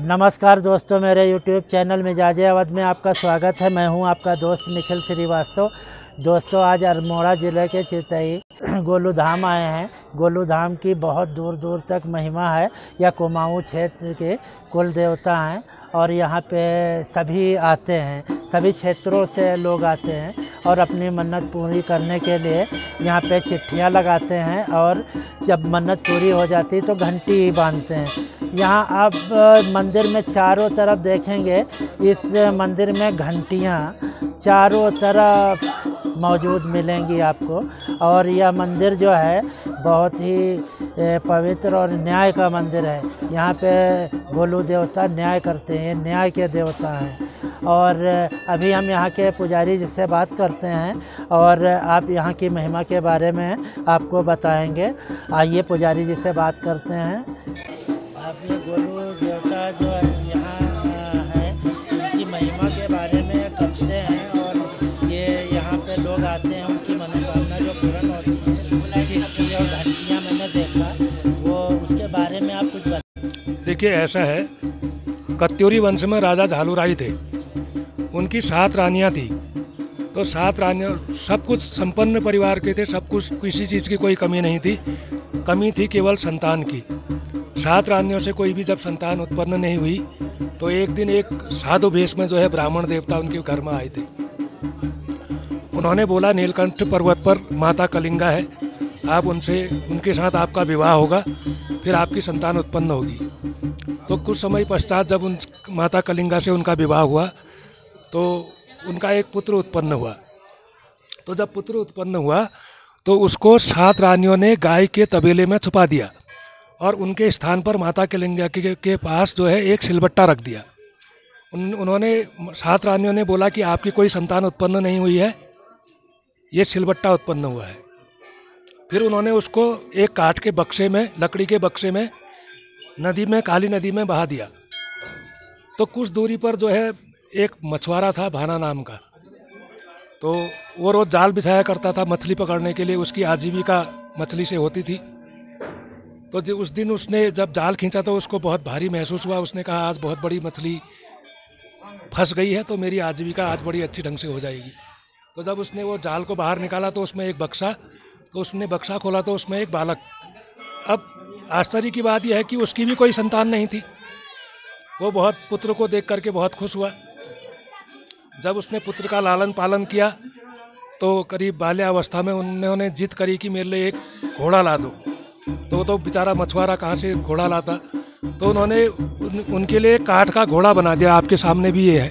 नमस्कार दोस्तों, मेरे YouTube चैनल मिजाज अवध में आपका स्वागत है। मैं हूं आपका दोस्त निखिल श्रीवास्तव। दोस्तों, आज अल्मोड़ा ज़िले के चितई गोलू धाम आए हैं। गोलू धाम की बहुत दूर दूर तक महिमा है। यह कुमाऊं क्षेत्र के कुल देवता हैं और यहाँ पे सभी आते हैं, सभी क्षेत्रों से लोग आते हैं और अपनी मन्नत पूरी करने के लिए यहाँ पे चिट्ठियाँ लगाते हैं और जब मन्नत पूरी हो जाती तो घंटी बांधते हैं। यहाँ आप मंदिर में चारों तरफ देखेंगे, इस मंदिर में घंटियाँ चारों तरफ मौजूद मिलेंगी आपको। और यह मंदिर जो है बहुत ही पवित्र और न्याय का मंदिर है। यहाँ पे गोलू देवता न्याय करते हैं, न्याय के देवता हैं। और अभी हम यहाँ के पुजारी जी से बात करते हैं और आप यहाँ की महिमा के बारे में आपको बताएंगे। आइए पुजारी जी से बात करते हैं। आप ये गोलू देवता जो यहाँ है, उनकी महिमा के बारे में कब से हैं और ये यहाँ पे लोग आते हैं, उनकी मनोकामना जो पूर्ण होती है और घंटियाँ मैंने देखा, वो उसके बारे में आप कुछ बताएं। देखिए, ऐसा है, कत्यूरी वंश में राजा झालूराई थे। उनकी 7 रानियाँ थी। तो 7 रानियाँ सब कुछ संपन्न परिवार के थे, सब कुछ, किसी चीज़ की कोई कमी नहीं थी। कमी थी केवल संतान की। 7 रानियों से कोई भी जब संतान उत्पन्न नहीं हुई तो एक दिन एक साधु वेश में जो है ब्राह्मण देवता उनके घर में आए थे। उन्होंने बोला, नीलकंठ पर्वत पर माता कलिंगा है, आप उनके साथ आपका विवाह होगा, फिर आपकी संतान उत्पन्न होगी। तो कुछ समय पश्चात जब उन माता कलिंगा से उनका विवाह हुआ तो उनका एक पुत्र उत्पन्न हुआ। तो जब पुत्र उत्पन्न हुआ तो उसको 7 रानियों ने गाय के तबेले में छुपा दिया और उनके स्थान पर माता कलिंगा के पास जो है एक सिलबट्टा रख दिया। उन्होंने 7 रानियों ने बोला कि आपकी कोई संतान उत्पन्न नहीं हुई है, ये सिलबट्टा उत्पन्न हुआ है। फिर उन्होंने उसको एक काठ के बक्से में, लकड़ी के बक्से में नदी में, काली नदी में बहा दिया। तो कुछ दूरी पर जो है एक मछुआरा था, भाना नाम का। तो वो रोज़ जाल बिछाया करता था मछली पकड़ने के लिए, उसकी आजीविका मछली से होती थी। तो उस दिन उसने जब जाल खींचा तो उसको बहुत भारी महसूस हुआ। उसने कहा, आज बहुत बड़ी मछली फंस गई है तो मेरी आजीविका आज बड़ी अच्छी ढंग से हो जाएगी। तो जब उसने वो जाल को बाहर निकाला तो उसमें एक बक्सा, तो उसने बक्सा खोला तो उसमें एक बालक। अब आश्चर्य की बात यह है कि उसकी भी कोई संतान नहीं थी। वो बहुत पुत्र को देख करके बहुत खुश हुआ। जब उसने पुत्र का लालन पालन किया तो करीब बाल्यावस्था में उन्होंने जिद करी कि मेरे लिए एक घोड़ा ला दो। तो बेचारा मछुआरा कहाँ से घोड़ा लाता। तो उन्होंने उनके लिए काठ का घोड़ा बना दिया। आपके सामने भी ये है,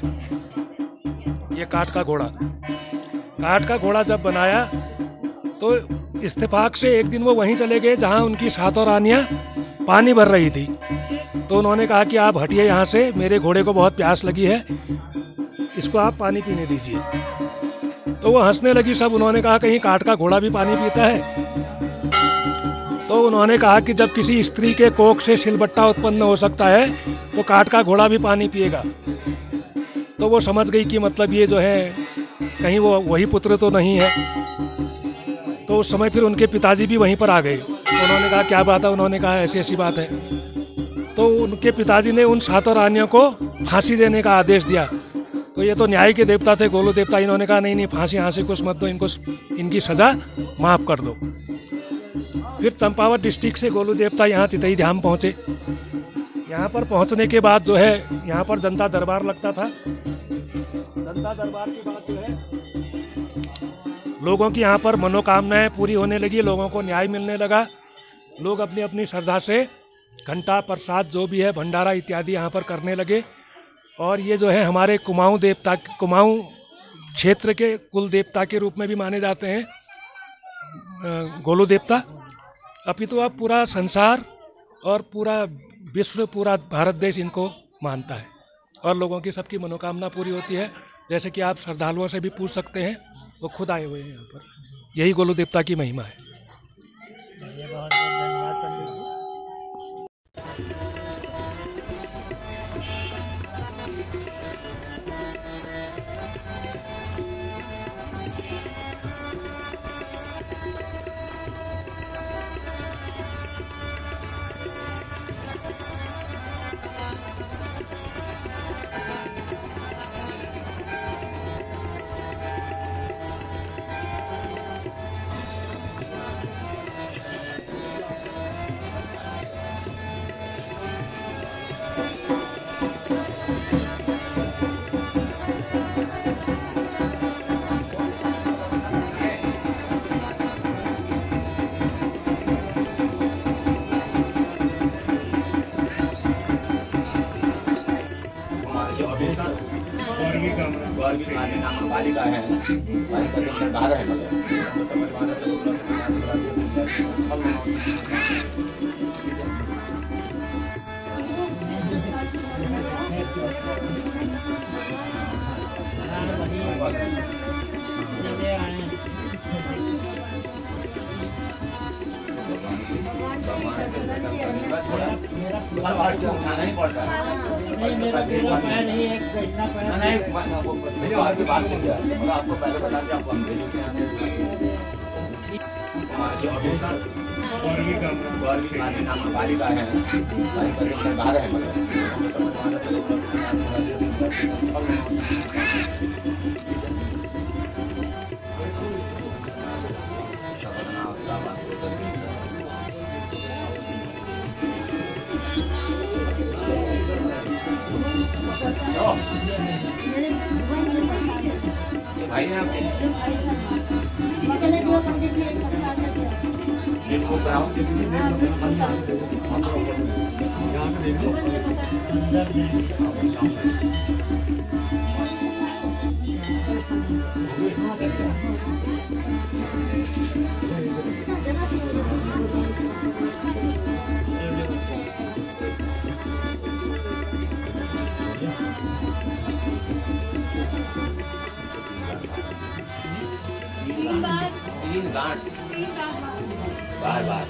ये काठ का घोड़ा। काठ का घोड़ा जब बनाया तो इत्तेफाक से एक दिन वो वहीं चले गए जहाँ उनकी 7 रानियाँ पानी भर रही थी। तो उन्होंने कहा कि आप हटिए यहाँ से, मेरे घोड़े को बहुत प्यास लगी है, इसको आप पानी पीने दीजिए। तो वो हंसने लगी सब। उन्होंने कहा, कहीं काठ का घोड़ा भी पानी पीता है? तो उन्होंने कहा कि जब किसी स्त्री के कोख से सिलबट्टा उत्पन्न हो सकता है तो काठ का घोड़ा भी पानी पिएगा। तो वो समझ गई कि मतलब ये जो है कहीं वो वही पुत्र तो नहीं है। तो उस समय फिर उनके पिताजी भी वहीं पर आ गए। तो उन्होंने कहा, क्या बात है? उन्होंने कहा, ऐसी ऐसी बात है। तो उनके पिताजी ने उन 7 रानियों को फांसी देने का आदेश दिया। तो ये तो न्याय के देवता थे, गोलू देवता। इन्होंने कहा, नहीं, फांसी यहाँ से कुछ मत दो, इनको इनकी सज़ा माफ़ कर दो। फिर चंपावत डिस्ट्रिक्ट से गोलू देवता यहाँ चितई धाम पहुँचे। यहाँ पर पहुँचने के बाद जो है यहाँ पर जनता दरबार लगता था। जनता दरबार के बाद जो है लोगों की यहाँ पर मनोकामनाएं पूरी होने लगी, लोगों को न्याय मिलने लगा। लोग अपनी अपनी श्रद्धा से घंटा, प्रसाद, जो भी है, भंडारा इत्यादि यहाँ पर करने लगे। और ये जो है हमारे कुमाऊं देवता, कुमाऊं क्षेत्र के कुल देवता के रूप में भी माने जाते हैं गोलू देवता। अपितु अब पूरा संसार और पूरा विश्व, पूरा भारत देश इनको मानता है और लोगों की सबकी मनोकामना पूरी होती है। जैसे कि आप श्रद्धालुओं से भी पूछ सकते हैं, वो खुद आए हुए हैं यहाँ पर। यही गोलू देवता की महिमा है। बहुत धन्यवाद पंडित जी। गौर की खाने नाम बालिका है, बालिका के सरदार है उठाना ही पड़ता है। आपको पहले बता दें, आपको हम भेजो के गौर की खाने नाम बालिका है, बालिका के सरदार है भाई हैं आपके इनको कराओ तीन गांठ बार बार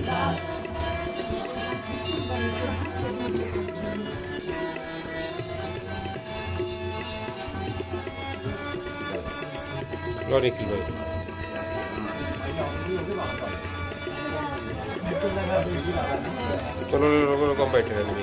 लो निखिल भाई चलो लोग बैठे रहने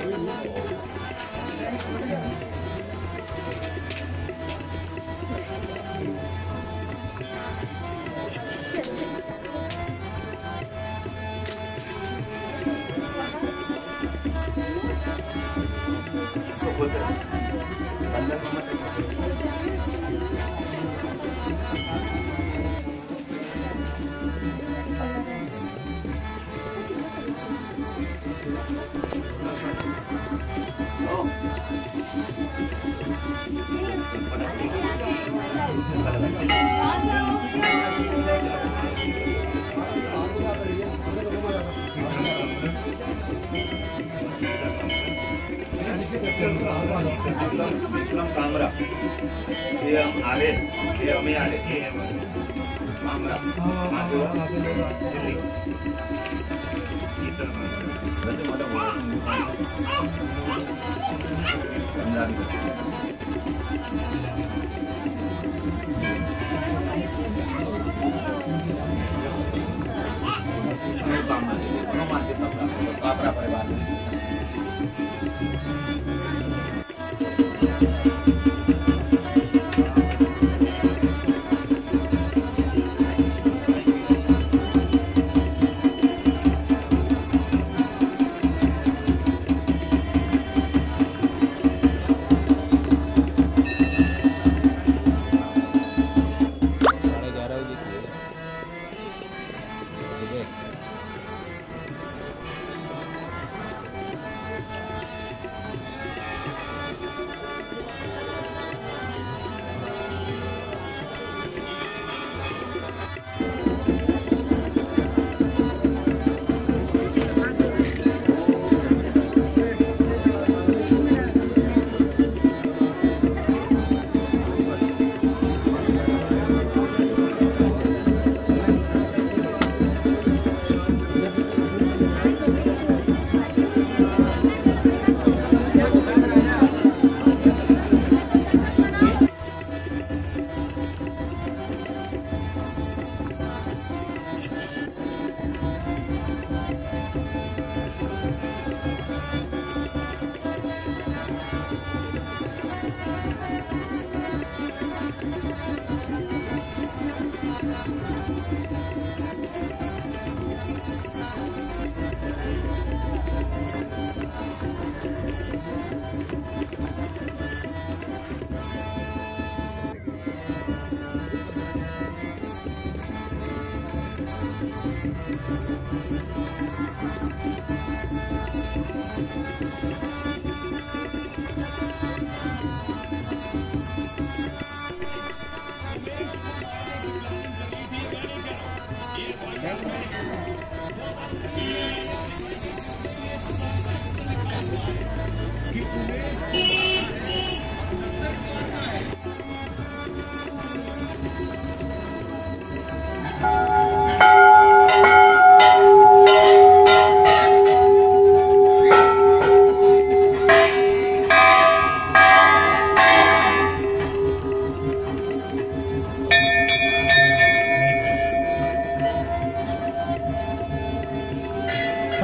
विक्रम कामरा ये हम आले ये हमें आले ये कामरा दिल्ली वैसे कापरा परिवार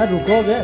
रुकोगे?